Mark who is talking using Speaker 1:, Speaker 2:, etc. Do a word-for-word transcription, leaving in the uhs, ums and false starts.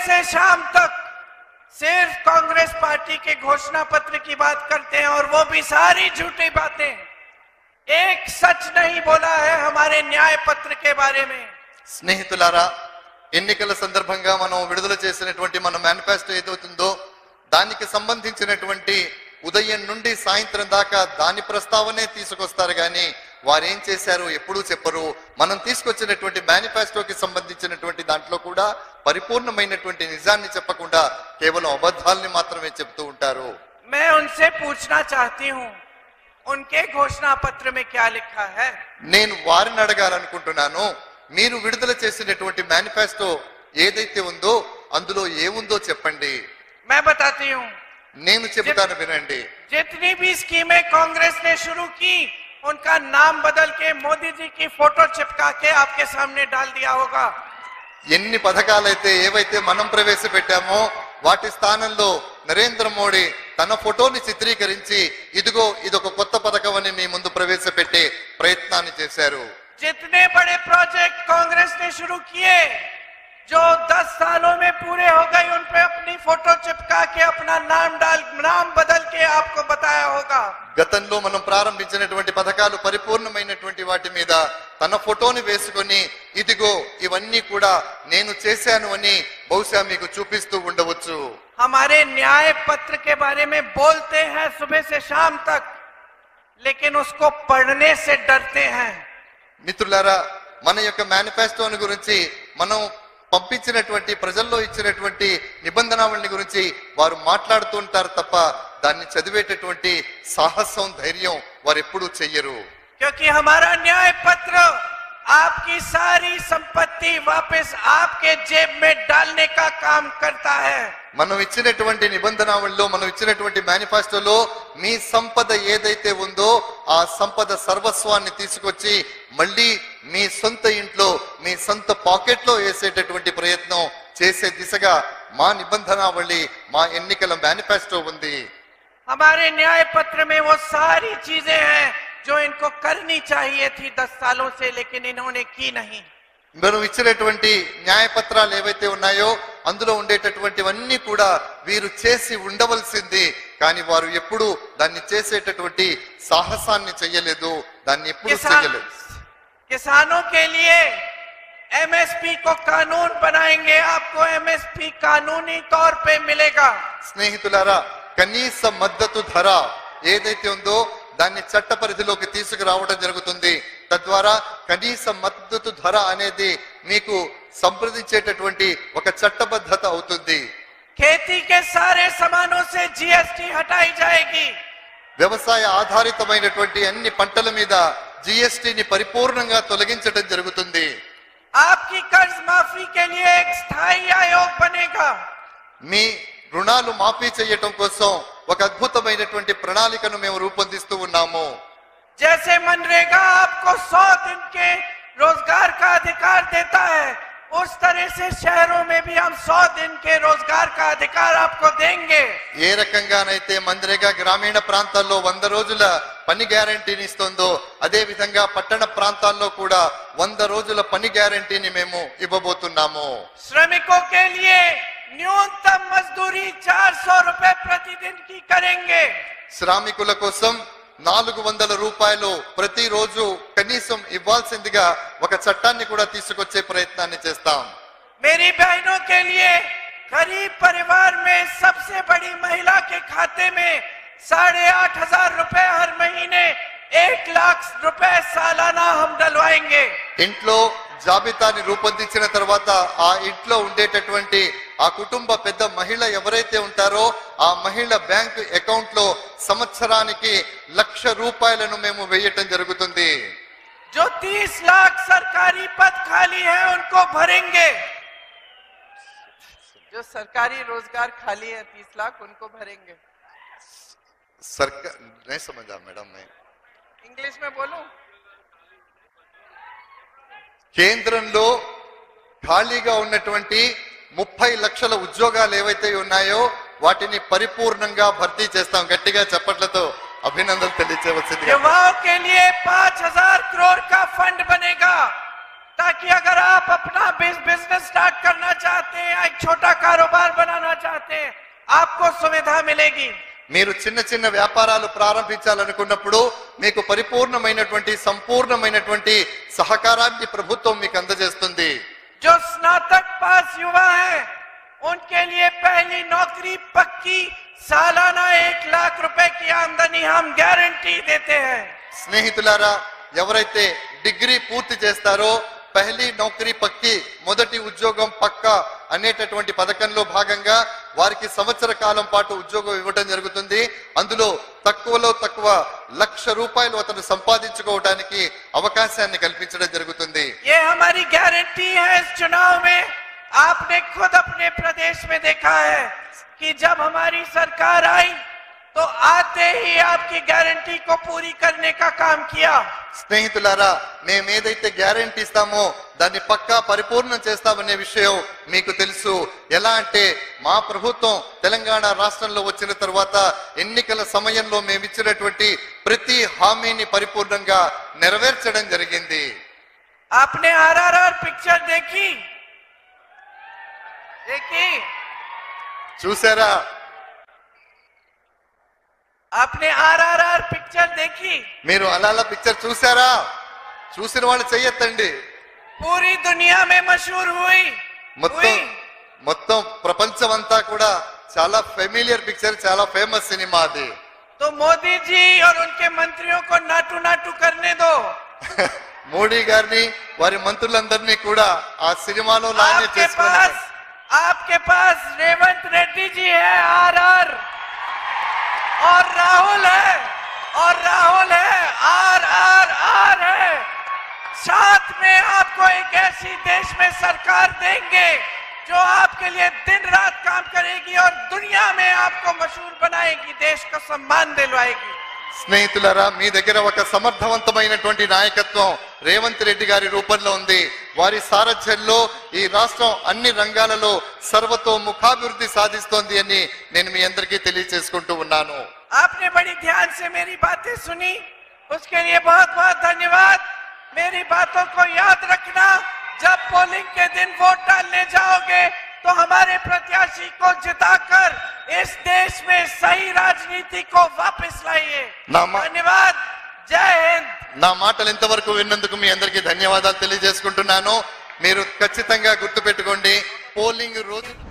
Speaker 1: से शाम तक सिर्फ कांग्रेस पार्टी के घोषणा पत्र की बात करते हैं और वो भी सारी झूठी बातें। एक सच नहीं बोला है हमारे न्याय पत्र के बारे में।
Speaker 2: స్నేహితులారా, ఎన్నికల సందర్భంగా మనం విడుదల చేసినటువంటి మన మేనిఫెస్టో ఏదవుతుందో దానికి సంబంధించినటువంటి ఉదయం నుండి సాయంత్రం దాకా దాని ప్రస్తావనే తీసుకొస్తారు కానీ వారు ఏం చేశారు ఎప్పుడూ చెప్పరు. మనం తీసుకొచ్చినటువంటి మేనిఫెస్టోకి సంబంధించినటువంటి దాంట్లో కూడా పరిపూర్ణమైనటువంటి నిజాన్ని చెప్పకుండా కేవలం అబద్ధాలని మాత్రమే చెప్తూ ఉంటారు.
Speaker 1: मैं उनसे पूछना चाहती हूँ, उनके घोषणा पत्र में क्या लिखा है?
Speaker 2: నేను వారిని అడగాలనుకుంటున్నాను, మీరు విడుదల చేసినటువంటి మేనిఫెస్టో ఏదైతే ఉందో అందులో ఏముందో చెప్పండి.
Speaker 1: मैं बताती हूँ,
Speaker 2: నేను చెబుతాను వినండి.
Speaker 1: जितनी भी स्कीमें कांग्रेस ने शुरू की उनका नाम बदल के मोदी जी की फोटो चिपका के आपके सामने डाल दिया होगा।
Speaker 2: ఎన్ని పథకాలైతే ఏవైతే మనం ప్రవేశపెట్టామో వాటి స్థానంలో నరేంద్ర మోడీ తన ఫోటోని చిత్రీకరించి ఇదిగో ఇదొక కొత్త పథకం అని మీ ముందు ప్రవేశపెట్టే ప్రయత్నాన్ని చేశారు.
Speaker 1: जितने बड़े प्रोजेक्ट कांग्रेस ने शुरू किए जो दस सालों में पूरे हो गए उन पे अपनी फोटो चिपका के अपना नाम डाल नाम बदल के आपको बताया होगा।
Speaker 2: గతంలో మనం ప్రారంభించినటువంటి పథకాలు పరిపూర్ణమైనటువంటి వాటి మీద తన ఫోటోని వేసుకొని ఇదిగో ఇవన్నీ కూడా నేను చేశాను అని బహుశా మీకు చూపిస్తూ ఉండవచ్చు.
Speaker 1: हमारे न्याय पत्र के बारे में बोलते हैं सुबह से शाम तक, लेकिन उसको पढ़ने से डरते हैं।
Speaker 2: మిత్రులారా, మన యొక్క మేనిఫెస్టోని గురించి మనం పంపించినటువంటి ప్రజల్లో ఇచ్చినటువంటి నిబంధనావళిని గురించి వారు మాట్లాడుతూ ఉంటారు తప్ప దాన్ని చదివేటటువంటి సాహసం ధైర్యం వారు ఎప్పుడూ చెయ్యరు.
Speaker 1: क्योंकि हमारा न्याय पत्र आपकी सारी संपत्ति वापस आपके जेब में डालने का काम करता है।
Speaker 2: మనం ఇచ్చినటువంటి నిబంధనావళిలో మనం ఇచ్చినటువంటి మేనిఫెస్టోలో మీ సంపద ఏదైతే ఉందో ఆ సంపద సర్వస్వాన్ని తీసుకొచ్చి మళ్ళీ మీ సొంత ఇంట్లో మీ సొంత పాకెట్ లో వేసేటటువంటి ప్రయత్నం చేసే దిశగా మా నిబంధనావళి మా ఎన్నికల మేనిఫెస్టో ఉంది.
Speaker 1: हमारे न्याय पत्र में वो सारी चीजें हैं जो इनको करनी चाहिए थी दस सालों से, लेकिन इन्होंने की नहीं।
Speaker 2: మనం ఇచ్చినటువంటి న్యాయపత్రాలు ఏవైతే ఉన్నాయో అందులో ఉండేటటువంటివన్నీ కూడా వీరు చేసి ఉండవలసింది, కానీ వారు ఎప్పుడు దాన్ని చేసేటటువంటి సాహసాన్ని చెయ్యలేదు, దాన్ని ఎప్పుడు చెయ్యలేదు.
Speaker 1: किसानों के लिए एमएसपी को कानून बनाएंगे, आपको एमएसपी कानूनी तौर पे मिलेगा।
Speaker 2: స్నేహితులారా, కనీస మద్దతు ధర ఏదైతే ఉందో దాన్ని చట్ట పరిధిలోకి తీసుకురావడం జరుగుతుంది. తద్వారా కనీస మద్దతు ధర అనేది మీకు సంప్రదించేటటువంటి ఒక చట్టబద్ధత అవుతుంది.
Speaker 1: खेती के सारे सामानों से जीएसटी हटाई जाएगी।
Speaker 2: వ్యవసాయ ఆధారితమైనటువంటి అన్ని పంటల మీద జిఎస్టిని పరిపూర్ణంగా తొలగించడం జరుగుతుంది.
Speaker 1: आपकी कर्ज माफी के लिए एक स्थायी आयोग बनेगा।
Speaker 2: మీ రుణాలు మాఫీ చేయటం కోసం ఒక అద్భుతమైనటువంటి ప్రణాళికను మేము రూపొందిస్తూ ఉన్నాము.
Speaker 1: जैसे मनरेगा आपको सौ दिन के रोजगार का अधिकार देता है, उस तरह से शहरों में भी हम सौ दिन के रोजगार का अधिकार आपको देंगे।
Speaker 2: ఏ రకంగానైతే మన్రేగా గ్రామీణ ప్రాంతాల్లో వంద రోజుల పని గ్యారెంటీని ఇస్తుందో అదే విధంగా పట్టణ ప్రాంతాల్లో కూడా వంద రోజుల పని గ్యారెంటీని మేము ఇవ్వబోతున్నాము.
Speaker 1: श्रमिकों के लिए न्यूनतम मजदूरी चार सौ रुपए प्रतिदिन की करेंगे।
Speaker 2: శ్రామికుల కోసం నాలుగు వందల రూపాయలు ప్రతిరోజు కనీసం ఇవ్వాల్సిందిగా ఒక చట్టాన్ని కూడా తీసుకొచ్చే ప్రయత్నాన్ని చేస్తాం.
Speaker 1: मेरी बहनों के लिए गरीब परिवार में सबसे बड़ी महिला के खाते में साढ़े आठ हजार रुपए हर महीने एक लाख रुपए सालाना हम डलवाएंगे।
Speaker 2: ఇంట్లో జాబితాని రూపొందించిన తర్వాత ఆ ఇంట్లో ఉండేటటువంటి ఆ కుటుంబ పెద్ద మహిళ ఎవరైతే ఉంటారో ఆ మహిళ బ్యాంక్ అకౌంట్ లో సంవత్సరానికి లక్ష రూపాయలను మేము వేయటం జరుగుతుంది.
Speaker 1: जो तीस लाख सरकारी पद खाली है उनको भरेंगे। जो सरकारी रोजगार खाली है तीस लाख उनको भरेंगे।
Speaker 2: सरकार नहीं समझा मैडम, मैं
Speaker 1: इंग्लिश में बोलूं?
Speaker 2: కేంద్రంలో ఖాళీగా ఉన్నటువంటి ముప్పై లక్షల ఉద్యోగాలు ఏవైతే ఉన్నాయో వాటిని పరిపూర్ణంగా భర్తీ చేస్తాం. గట్టిగా చప్పట్లతో అభినందనలు తెలియజేయవలసింది.
Speaker 1: युवाओं के लिए पांच हजार करोड़ का फंड बनेगा ताकि अगर आप अपना बिजनेस स्टार्ट करना चाहते हैं, एक छोटा कारोबार बनाना चाहते हैं, आपको सुविधा मिलेगी।
Speaker 2: మీరు చిన్న చిన్న వ్యాపారాలు ప్రారంభించాలనుకున్నప్పుడు మీకు పరిపూర్ణమైనటువంటి సంపూర్ణమైనటువంటి సహకారాన్ని ప్రభుత్వం మీకు అందజేస్తుంది।
Speaker 1: जो स्नातक पास युवा है उनके लिए पहली नौकरी पक्की, सालाना एक लाख रुपए की आमदनी हम गारंटी देते हैं।
Speaker 2: స్నేహితులారా, ఎవరైతే డిగ్రీ పూర్తి చేస్తారో పహలీ నౌకరీ పక్కి, మొదటి ఉద్యోగం పక్కా అనేటటువంటి పథకంలో భాగంగా వారికి సంవత్సర కాలం పాటు ఉద్యోగం ఇవ్వడం జరుగుతుంది। అందులో తక్కువలో తక్కువ లక్ష రూపాయలు అతను సంపాదించుకోవడానికి అవకాశాన్ని కల్పించడం జరుగుతుంది।
Speaker 1: ये हमारी गारंटी है। इस चुनाव में आपने खुद अपने प्रदेश में देखा है कि जब हमारी सरकार आई तो आते ही आपकी गारंटी को पूरी करने का काम किया।
Speaker 2: స్నేహితులారా, మేము ఏదైతే గ్యారెంటీ ఇస్తామో దాన్ని పక్కా పరిపూర్ణం చేస్తామనే విషయం మీకు తెలుసు। ఎలా అంటే మా ప్రభుత్వం తెలంగాణ రాష్ట్రంలో వచ్చిన తర్వాత ఎన్నికల సమయంలో మేము ఇచ్చినటువంటి ప్రతి హామీని పరిపూర్ణంగా నెరవేర్చడం జరిగింది।
Speaker 1: आपने आरआरआर पिक्चर देखी देखी
Speaker 2: చూసారా?
Speaker 1: आपने आरआरआर पिक्चर देखी?
Speaker 2: మీరు అలాల పిక్చర్ చూసారా? చూసిన వాళ్ళు చెయ్యొద్దండి।
Speaker 1: पूरी दुनिया में मशहूर हुई
Speaker 2: మొత్తం
Speaker 1: हुई।
Speaker 2: మొత్తం ప్రపంచం అంతా కూడా చాలా ఫెమిలియర్ పిక్చర్, చాలా ఫేమస్ సినిమా అది।
Speaker 1: तो मोदी जी और उनके मंत्रियों को नाटू नाटू करने दो।
Speaker 2: మోడీ గారిని వారి మంత్రులందరినీ కూడా ఆ సినిమాలో లానే
Speaker 1: आपके
Speaker 2: చేసుకున్నారు।
Speaker 1: पास आपके पास रेवंत रेड्डी जी है आर आर, और राहुल है और राहुल है आर आर आर है। साथ में आपको एक ऐसी देश में सरकार देंगे जो आपके लिए दिन रात काम करेगी और दुनिया में आपको मशहूर बनाएगी, देश को सम्मान दिलवाएगी।
Speaker 2: స్నేహితులారా, మీ దగ్గర ఒక సమర్థవంతమైనటువంటి నాయకత్వం రేవంత్ రెడ్డి గారి రూపంలో ఉంది। వారి సారథ్యంలో ఈ రాష్ట్రం అన్ని రంగాలలో సర్వతోముఖాభివృద్ధి సాధిస్తోంది అని నేను మీ అందరికీ తెలియజేసుకుంటూ ఉన్నాను।
Speaker 1: आपने बड़ी ध्यान से मेरी बातें सुनी, उसके लिए बहुत बहुत धन्यवाद। मेरी बातों को याद रखना। जब पोलिंग के दिन वोट डालने जाओगे तो हमारे प्रत्याशी को जिताकर इस देश में सही राजनीति को वापस लाइए। धन्यवाद। जय हिंद।
Speaker 2: నా మాటలు ఇంతవరకు విన్నందుకు మీ అందరికీ ధన్యవాదాలు తెలియజేసుకుంటున్నాను। మీరు ఖచ్చితంగా గుర్తుపెట్టుకోండి, పోలింగ్ రోజు